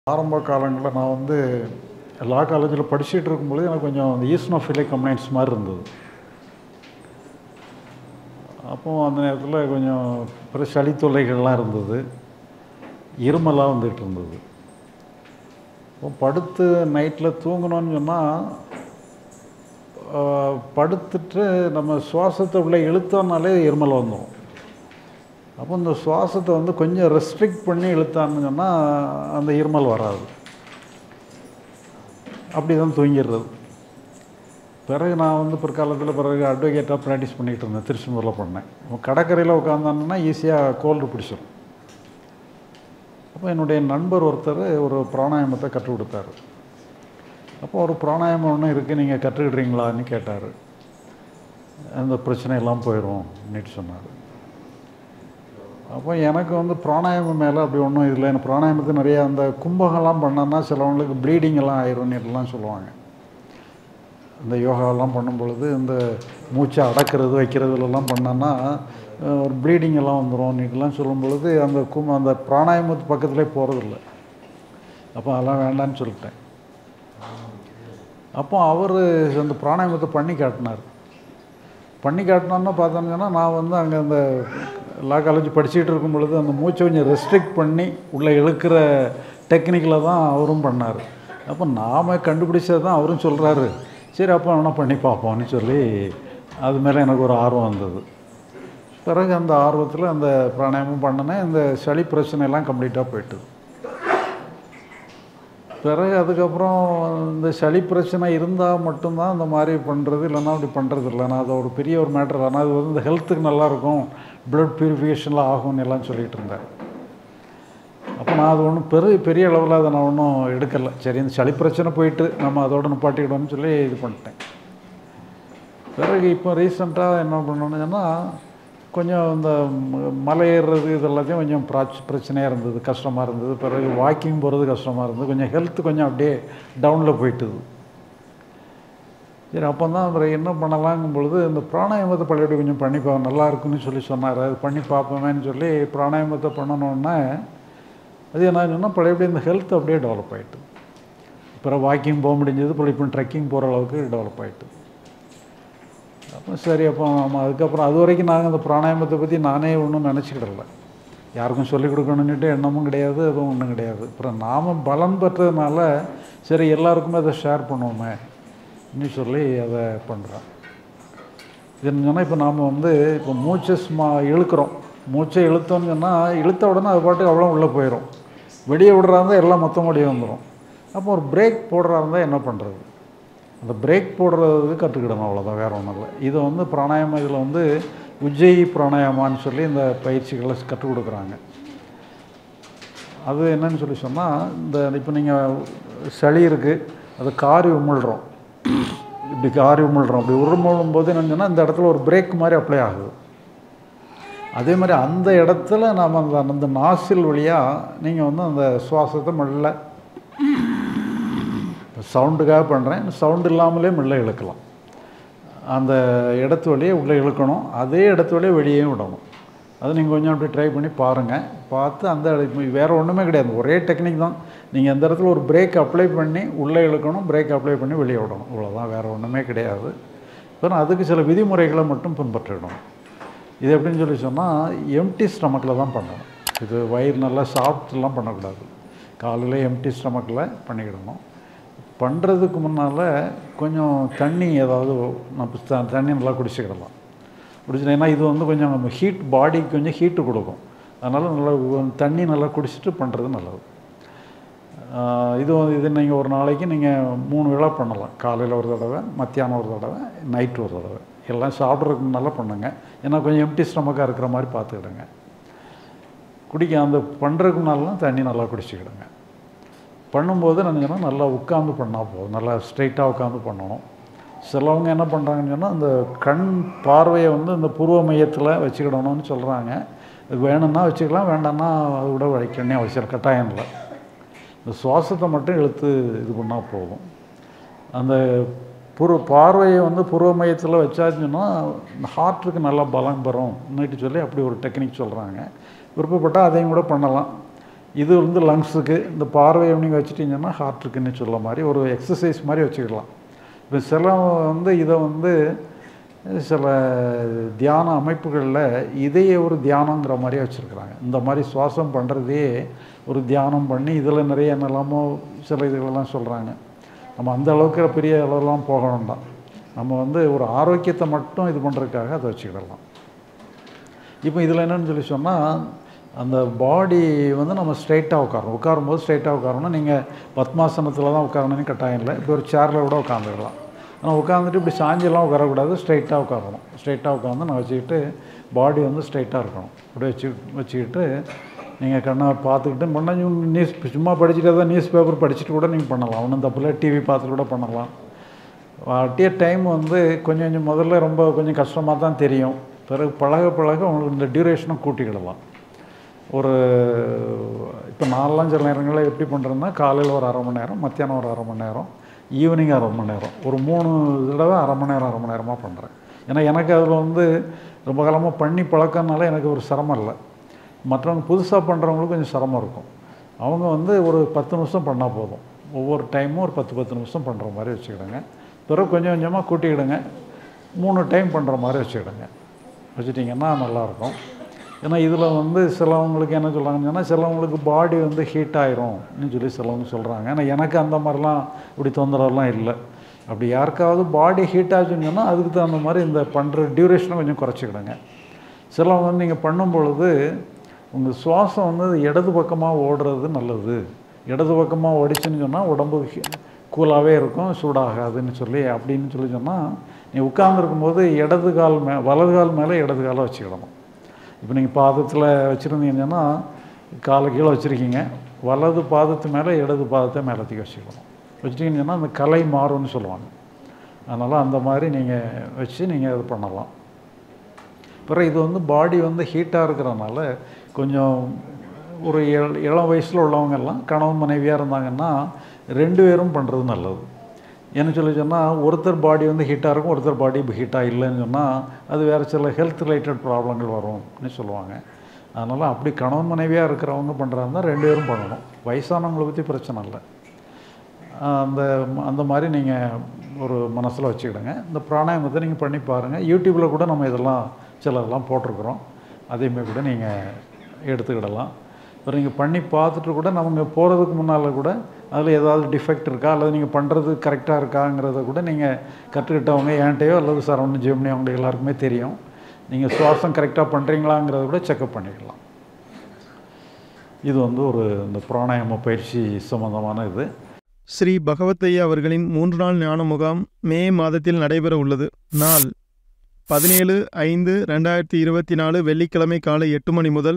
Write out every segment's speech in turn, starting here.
ஆரம்ப காலங்களில் நான் வந்து லா காலேஜில் படிச்சுட்டு இருக்கும்பொழுது எனக்கு கொஞ்சம் அந்த ஈஸ்னோஃபிலிக் கம்ப்ளைண்ட்ஸ் மாதிரி இருந்தது. அப்போது அந்த நேரத்தில் கொஞ்சம் அப்புறம் சளி தொல்லைகள்லாம் இருந்தது, இருமலாக வந்துகிட்டு இருந்தது. இப்போ படுத்து நைட்டில் தூங்கணும்னு சொன்னால் படுத்துட்டு நம்ம சுவாசத்தை உள்ளே இழுத்தோம்னாலே இருமல் வந்துடும். அப்போ இந்த சுவாசத்தை வந்து கொஞ்சம் ரெஸ்ட்ரிக்ட் பண்ணி இழுத்தான்னு சொன்னால் அந்த இருமல் வராது. அப்படி தான் தூங்கிடுறது. பிறகு நான் வந்து பிற்காலத்தில் பிறகு அட்வொகேட்டாக ப்ராக்டிஸ் பண்ணிகிட்டு இருந்தேன். திருச்செந்தூரில் பண்ணேன். கடற்கரையில் உட்காந்தாங்கன்னா ஈஸியாக கோல்டு பிடிச்சிடும். அப்போ என்னுடைய நண்பர் ஒருத்தர் ஒரு பிராணாயாமத்தை கற்றுக் கொடுத்தாரு. அப்போ ஒரு பிராணாயாமம் ஒன்று இருக்குது, நீங்கள் கற்றுக்கிட்றீங்களான்னு கேட்டார். அந்த பிரச்சனையெல்லாம் போயிடும் அப்படின்ட்டு சொன்னார். அப்போ எனக்கு வந்து பிராணாயாமம் மேலே அப்படி ஒன்றும் இல்லை. எனக்கு பிராணாயாமத்தை நிறையா அந்த கும்பகம்லாம் பண்ணோன்னா சிலவங்களுக்கு ப்ளீடிங் எல்லாம் ஆயிடும்னுலாம் சொல்லுவாங்க. இந்த யோகாவெல்லாம் பண்ணும்பொழுது இந்த மூச்சை அடக்கிறது வைக்கிறதுலாம் பண்ணோன்னா ஒரு ப்ளீடிங் எல்லாம் வந்துடும் சொல்லும் பொழுது அந்த பிராணாயாமத்து பக்கத்துலேயே போகிறதில்ல. அப்போ அதெல்லாம் வேண்டான்னு சொல்லிட்டேன். அப்போ அவர் அந்த பிராணாயாமத்தை பண்ணி காட்டினார்னு பார்த்தோன்னா நான் வந்து அங்கே அந்த லா காலேஜ் படிச்சுக்கிட்டு இருக்கும் பொழுது அந்த மூச்சை கொஞ்சம் ரெஸ்ட்ரிக்ட் பண்ணி உள்ளே இழுக்கிற டெக்னிக்கில் தான் அவரும் பண்ணார். அப்போ நாம் கண்டுபிடிச்சது தான் அவரும் சொல்கிறாரு. சரி அப்போ வேணால் பண்ணி பார்ப்போம்னு சொல்லி அது மேலே எனக்கு ஒரு ஆர்வம் வந்தது. பிறகு அந்த ஆர்வத்தில் அந்த பிராணாயாமம் பண்ணினேன். இந்த சளி பிரச்சனையெல்லாம் கம்ப்ளீட்டாக போயிட்டுது. பிறகு அதுக்கப்புறம் இந்த சளி பிரச்சனை இருந்தால் மட்டும்தான் இந்த மாதிரி பண்ணுறது, இல்லைன்னா அப்படி பண்ணுறது இல்லை. நான் அதை ஒரு பெரிய ஒரு மேட்டர். ஆனால் அது வந்து இந்த ஹெல்த்துக்கு நல்லாயிருக்கும், ப்ளட் ப்யூரிஃபிகேஷன்லாம் ஆகும்னு எல்லாம் சொல்லிகிட்டு இருந்தேன். அப்போ நான் அது ஒன்றும் பெரிய அளவில் அதை நான் ஒன்றும் எடுக்கலை. சரி இந்த சளி பிரச்சனை போயிட்டு நம்ம அதோடு நிப்பாட்டிக்கிடணும்னு சொல்லி இது பண்ணிட்டேன். பிறகு இப்போ ரீசெண்டாக என்ன பண்ணணுன்னு சொன்னால் கொஞ்சம் இந்த மலை ஏறுறது இதெல்லாத்தையும் கொஞ்சம் பிரச்சனையாக இருந்தது, கஷ்டமாக இருந்தது. பிறகு வாக்கிங் போகிறது கஷ்டமாக இருந்தது. கொஞ்சம் ஹெல்த்து கொஞ்சம் அப்படியே டவுனில் போயிட்டுது. சரி அப்போ தான் அப்புறம் என்ன பண்ணலாங்கும் பொழுது இந்த பிராணாயாமத்தை பழையபடி கொஞ்சம் பண்ணிப்பா நல்லா இருக்குன்னு சொல்லி சொன்னார். அது பண்ணி பார்ப்போமேன்னு சொல்லி பிராணாயாமத்தை பண்ணணுன்னா அது என்ன சொன்னால் பழையபடி இந்த ஹெல்த் அப்படியே டெவலப் ஆகிட்டு. அப்புறம் வாக்கிங் போக முடிஞ்சது, பழைய இப்போ ட்ரெக்கிங் போகிற அளவுக்கு டெவலப் ஆகிட்டு. அப்போ சரி அப்போ நம்ம அதுக்கப்புறம் அது வரைக்கும் நாங்கள் அந்த பிராணாயாமத்தை பற்றி நானே ஒன்றும் நினச்சிக்கிடல. யாருக்கும் சொல்லிக் கொடுக்கணுன்னுட்டு எண்ணமும் கிடையாது, அதுவும் ஒன்றும் கிடையாது. அப்புறம் நாம் பலன் பெற்றதுனால சரி எல்லாருக்குமே அதை ஷேர் பண்ணுவோமே இன்னும் சொல்லி அதை பண்ணுறோம். இது சொன்னால் இப்போ நாம் வந்து இப்போ மூச்சை இழுக்கிறோம். மூச்சை இழுத்தோன்னு சொன்னால் இழுத்த உடனே அது பாட்டுக்கு அவ்வளோ உள்ளே போயிடும். வெளியே விடுறா இருந்தால் எல்லாம் மொத்தம் வெளியே வந்துடும். அப்போ ஒரு பிரேக் போடுறா இருந்தால் என்ன பண்ணுறது? அந்த பிரேக் போடுறது கற்றுக்கிடணும், அவ்வளோதான், வேறு ஒன்றும் இல்லை. இதை வந்து பிராணாயாமம் இதில் வந்து உஜ்ஜயி பிராணாயாமான்னு சொல்லி இந்த பயிற்சிகளை கற்றுக் கொடுக்குறாங்க. அது என்னன்னு சொல்லி சொன்னால் இந்த இப்போ நீங்கள் சளி இருக்குது, அதை காரி உமிழ்கிறோம். இப்படி காரி உமிழ்கிறோம். அப்படி உருமுழும் போது என்னன்னு சொன்னால் இந்த இடத்துல ஒரு பிரேக் மாதிரி அப்ளை ஆகுது. அதே மாதிரி அந்த இடத்துல நாம் அந்த நாசில் வழியாக நீங்கள் வந்து அந்த சுவாசத்தை மெல்ல சவுண்டுக்காக பண்ணுறேன், சவுண்டு இல்லாமலே மெல்ல இழுக்கலாம். அந்த இடத்து வழியே உள்ளே இழுக்கணும், அதே இடத்து வழியே வெளியே விடணும். அது நீங்கள் கொஞ்சம் அப்படி ட்ரை பண்ணி பாருங்கள். பார்த்து அந்த வேறு ஒன்றுமே கிடையாது, ஒரே டெக்னிக் தான். நீங்கள் அந்த இடத்துல ஒரு பிரேக் அப்ளை பண்ணி உள்ளே இழுக்கணும், பிரேக் அப்ளை பண்ணி வெளியே விடணும், இவ்வளோதான், வேறு ஒன்றுமே கிடையாது. அப்புறம் அதுக்கு சில விதிமுறைகளை மட்டும் பின்பற்றிடணும். இது எப்படின்னு சொல்லி சொன்னால் எம்டி ஸ்டமக்கில் தான் பண்ணணும். இது வயிறு நல்லா சாப்பிட்டுலாம் பண்ணக்கூடாது. காலையில் எம்டி ஸ்டமக்கில் பண்ணிக்கிடணும். பண்ணுறதுக்கு முன்னால் கொஞ்சம் தண்ணி ஏதாவது நம்ம தண்ணி நல்லா குடிச்சிக்கிடலாம். குடிச்சிட்டேன்னா இது வந்து கொஞ்சம் நம்ம ஹீட் பாடிக்கு கொஞ்சம் ஹீட்டு கொடுக்கும். அதனால் நல்லா தண்ணி நல்லா குடிச்சிட்டு பண்ணுறது நல்லது. இது நீங்கள் ஒரு நாளைக்கு நீங்கள் 3 வேளை பண்ணலாம். காலையில் ஒரு தடவை, மத்தியானம் ஒரு தடவை, நைட்டு ஒரு தடவை. எல்லாம் சாப்பிட்றதுக்கு முன்னால் பண்ணுங்க. ஏன்னா கொஞ்சம் எம்டி ஸ்டமக்காக இருக்கிற மாதிரி பார்த்துக்கிடுங்க. அந்த பண்ணுறதுக்கு முன்னாலாம் தண்ணி நல்லா குடிச்சிக்கிடுங்க. பண்ணும்போது நான் சொன்னால் நல்லா உட்காந்து பண்ணால் போதும், நல்லா ஸ்ட்ரைட்டாக உட்காந்து பண்ணணும். சிலவங்க என்ன பண்ணுறாங்கன்னு சொன்னால் அந்த கண் பார்வையை வந்து இந்த பூர்வ மையத்தில் வச்சுக்கிடணும்னு சொல்கிறாங்க. இது வேணும்னா வச்சுக்கலாம், வேண்டாம்னா அதை விட வைக்கணும் அவசியம் கட்டாயம் இல்லை. இந்த சுவாசத்தை மட்டும் இழுத்து இது பண்ணால் போதும். அந்த பார்வையை வந்து பூர்வ மையத்தில் வச்சாச்சுன்னா இந்த ஹார்ட்டுக்கு நல்லா பலம் பெறும்னுட்டு சொல்லி அப்படி ஒரு டெக்னிக் சொல்கிறாங்க. விருப்பப்பட்டால் அதையும் கூட பண்ணலாம். இது வந்து லங்ஸுக்கு, இந்த பார்வையை நீங்கள் வச்சுட்டிங்கன்னா ஹார்ட்டுக்குன்னு சொல்ல மாதிரி ஒரு எக்ஸசைஸ் மாதிரி வச்சுக்கிடலாம். இப்போ சிலவங்க வந்து இதை வந்து சில தியான அமைப்புகளில் இதையே ஒரு தியானங்கிற மாதிரியே வச்சுருக்குறாங்க. இந்த மாதிரி சுவாசம் பண்ணுறதையே ஒரு தியானம் பண்ணி இதில் நிறைய என்னெல்லாமோ சில இதுகளெல்லாம் சொல்கிறாங்க. நம்ம அந்த அளவுக்கு பெரிய அளவுலாம் போக வேண்டாம். நம்ம வந்து ஒரு ஆரோக்கியத்தை மட்டும் இது பண்ணுறதுக்காக அதை வச்சுக்கிடலாம். இப்போ இதில் என்னென்னு சொல்லி சொன்னால், அந்த பாடி வந்து நம்ம ஸ்ட்ரைட்டாக உட்காரும்போது ஸ்ட்ரைட்டாக உட்காரணும். நீங்கள் பத்மாசனத்தில் தான் உட்காரணும்னு கட்டாயம் இல்லை. இப்போ ஒரு சேரில் கூட உட்காந்துக்கலாம். ஆனால் உட்காந்துட்டு இப்படி சாஞ்செல்லாம் உட்காரக்கூடாது, ஸ்ட்ரைட்டாக உட்காரணும். ஸ்ட்ரைட்டாக உட்காந்து நான் வச்சுக்கிட்டு பாடி வந்து ஸ்ட்ரைட்டாக இருக்கணும். இப்படி வச்சுக்கிட்டு நீங்கள் கண்ணை பார்த்துக்கிட்டு முன்னாடி நியூஸ் சும்மா படிச்சுட்டு தான் நியூஸ் பேப்பர் படிச்சுட்டு கூட நீங்கள் பண்ணலாம். ஒன்றும் தப்பில்லை. டிவி பார்த்துட்டு கூட பண்ணலாம். அட்டிய டைம் வந்து கொஞ்சம் முதல்ல ரொம்ப கொஞ்சம் கஷ்டமாக தான் தெரியும். பிறகு பழக உங்களுக்கு இந்த டியூரேஷனும் கூட்டிக்கிடலாம். ஒரு இப்போ நான்லாம் சில நேரங்களில் எப்படி பண்ணுறேன்னா, காலையில் ஒரு 1/2 மணி நேரம், மத்தியானம் ஒரு 1/2 மணி நேரம், ஈவினிங் 1/2 மணி நேரம், ஒரு 3 தடவை 1/2 மணி நேரமாக பண்ணுறேன். ஏன்னா எனக்கு அதில் வந்து ரொம்ப காலமாக பண்ணி பழக்கனால எனக்கு ஒரு சிரமம் இல்லை. மற்றவங்க புதுசாக பண்ணுறவங்களுக்கு கொஞ்சம் சிரமம் இருக்கும். அவங்க வந்து ஒரு 10 நிமிஷம் பண்ணால் போதும். ஒவ்வொரு டைமும் ஒரு 10 நிமிஷம் பண்ணுற மாதிரி வச்சுக்கிடுங்க. பிறகு கொஞ்சம் கொஞ்சமாக கூட்டிக்கிடுங்க. 3 டைம் பண்ணுற மாதிரி வச்சுக்கிடுங்க. வச்சுட்டிங்கன்னா நல்லாயிருக்கும். ஏன்னா இதில் வந்து சிலவங்களுக்கு என்ன சொல்கிறாங்கன்னு சொன்னால், சிலவங்களுக்கு பாடி வந்து ஹீட் ஆயிரும்னு சொல்லி சிலவங்க சொல்கிறாங்க. ஏன்னா எனக்கு அந்த மாதிரிலாம் இப்படி தொந்தரவுலாம் இல்லை. அப்படி யாருக்காவது பாடி ஹீட் ஆச்சுன்னு சொன்னால் அதுக்கு தகுந்த மாதிரி இந்த பண்ணுற டியூரேஷனை கொஞ்சம் குறைச்சிக்கிடுங்க. சிலவங்க வந்து நீங்கள் பண்ணும் பொழுது உங்கள் சுவாசம் வந்து இடது பக்கமாக ஓடுறது நல்லது. இடது பக்கமாக ஓடிச்சுன்னு சொன்னால் உடம்பு கூலாகவே இருக்கும், சூடாகாதுன்னு சொல்லி அப்படின்னு சொல்லி சொன்னால், நீ உட்கார்ந்துருக்கும்போது வலது கால் மேலே இடது காலை வச்சுக்கிடணும். இப்போ நீங்கள் பாதத்தில் வச்சுருந்தீங்கன்னா காலை கீழே வச்சுருக்கீங்க, வலது பாதத்து மேலே இடது பாதத்தை மேலத்துக்கு வச்சுக்கணும். வச்சுட்டிங்கன்னா அந்த கலை மாறும்னு சொல்லுவாங்க. அதனால் அந்த மாதிரி நீங்கள் வச்சு நீங்கள் இது பண்ணலாம். பிறகு இது வந்து பாடி வந்து ஹீட்டாக இருக்கிறனால கொஞ்சம் ஒரு இளம் வயசில் உள்ளவங்கெல்லாம் கணவன் மனைவியாக இருந்தாங்கன்னா 2 பேரும் பண்ணுறது நல்லது. என்ன சொல்லி சொன்னால், ஒருத்தர் பாடி வந்து ஹீட்டாக இருக்கும், ஒருத்தர் பாடி ஹீட்டாக இல்லைன்னு சொன்னால் அது வேறு சில ஹெல்த் ரிலேட்டட் ப்ராப்ளங்கள் வரும்னு சொல்லுவாங்க. அதனால் அப்படி கணவன் மனைவியாக இருக்கிறவங்க பண்ணுறாருந்தா 2 பேரும் பண்ணணும். வயசானவங்களை பற்றி பிரச்சனை இல்லை. அந்த மாதிரி நீங்கள் ஒரு மனசில் வச்சுக்கிடுங்க. இந்த பிராணாயாமத்தை நீங்கள் பண்ணி பாருங்கள். யூடியூப்பில் கூட நம்ம சிலதெல்லாம் போட்டிருக்குறோம். அதேமாதிரி கூட நீங்கள் எடுத்துக்கிடலாம். இப்போ நீங்கள் பண்ணி பார்த்துட்டு கூட நம்ம போகிறதுக்கு முன்னால் கூட அதில் ஏதாவது டிஃபெக்ட் இருக்கா அல்லது நீங்கள் பண்ணுறது கரெக்டாக இருக்காங்கிறத கூட நீங்கள் கற்றுக்கிட்டவங்க என்கிட்டயோ அல்லது சரவணன் ஜெமினி அவங்க எல்லாருக்குமே தெரியும். நீங்கள் சுவாசம் கரெக்டாக பண்ணுறீங்களாங்கிறத கூட செக்அப் பண்ணிக்கலாம். இது வந்து இந்த பிராணாயாம பயிற்சி சம்பந்தமான இது. ஸ்ரீ பகவத்தையா அவர்களின் 3 நாள் ஞான முகாம் மே மாதத்தில் நடைபெற உள்ளது. நாள் 17/5/2024 வெள்ளிக்கிழமை காலை 8 மணி முதல்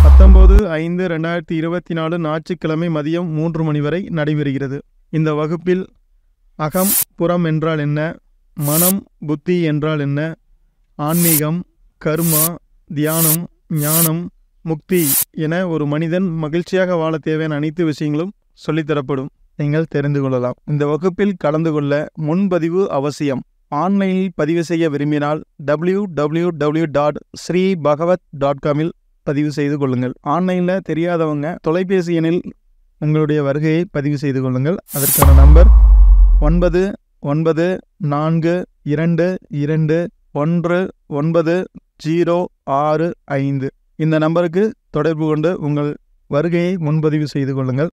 19/5/2024 ஞாயிற்றுக்கிழமை மதியம் 3 மணி வரை நடைபெறுகிறது. இந்த வகுப்பில் அகம் புறம் என்றால் என்ன, மனம் புத்தி என்றால் என்ன, ஆன்மீகம், கர்மா, தியானம், ஞானம், முக்தி என ஒரு மனிதன் மகிழ்ச்சியாக வாழ தேவையான அனைத்து விஷயங்களும் சொல்லித்தரப்படும். நீங்கள் தெரிந்து கொள்ளலாம். இந்த வகுப்பில் கலந்து கொள்ள முன்பதிவு அவசியம். ஆன்லைனில் பதிவு செய்ய விரும்பினால் www.sreebhagavat.com பதிவு செய்து கொள்ளுங்கள். ஆன்லைனில் தெரியாதவங்க தொலைபேசி எண்ணில் உங்களுடைய வருகையை பதிவு செய்து கொள்ளுங்கள். அதற்கான நம்பர் 9942219065. இந்த நம்பருக்கு தொடர்பு கொண்டு உங்கள் வருகையை முன்பதிவு செய்து கொள்ளுங்கள்.